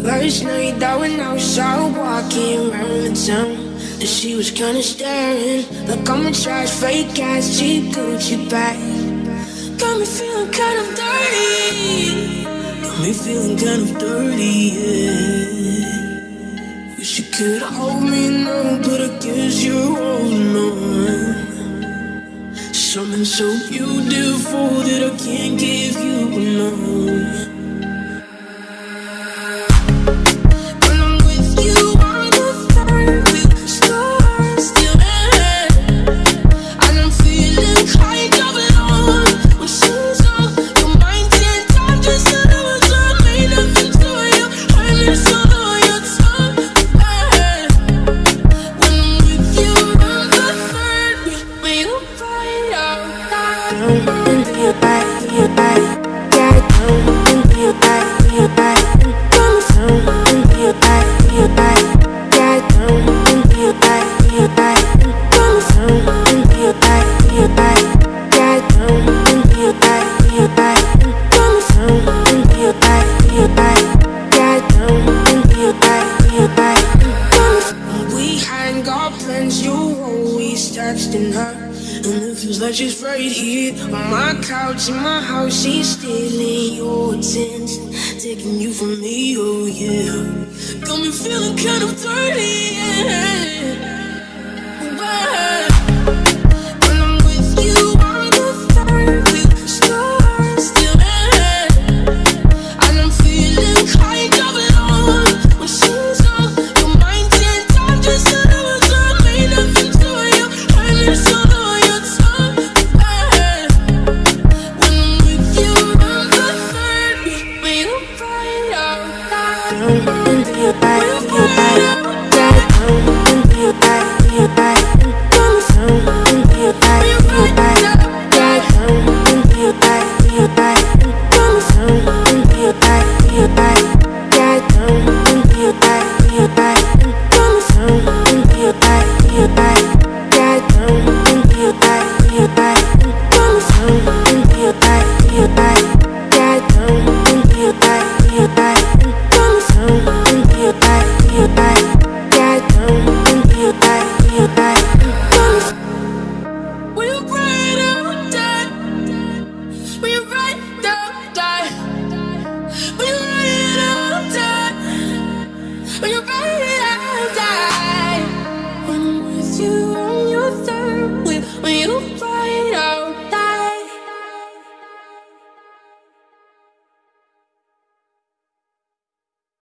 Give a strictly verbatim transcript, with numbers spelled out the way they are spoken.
First night that when I was out walking around the town, and she was kinda staring like I'm a trash, fake ass, cheap Gucci bag. Got me feeling kind of dirty. Got me feeling kind of dirty, yeah. Wish you could hold me now, but I guess you're holding on. Something so beautiful that I can't give you alone. She's right here on my couch in my house. She's stealing your attention, taking you from me, oh yeah. Got me feeling kind of dirty, yeah. Wow.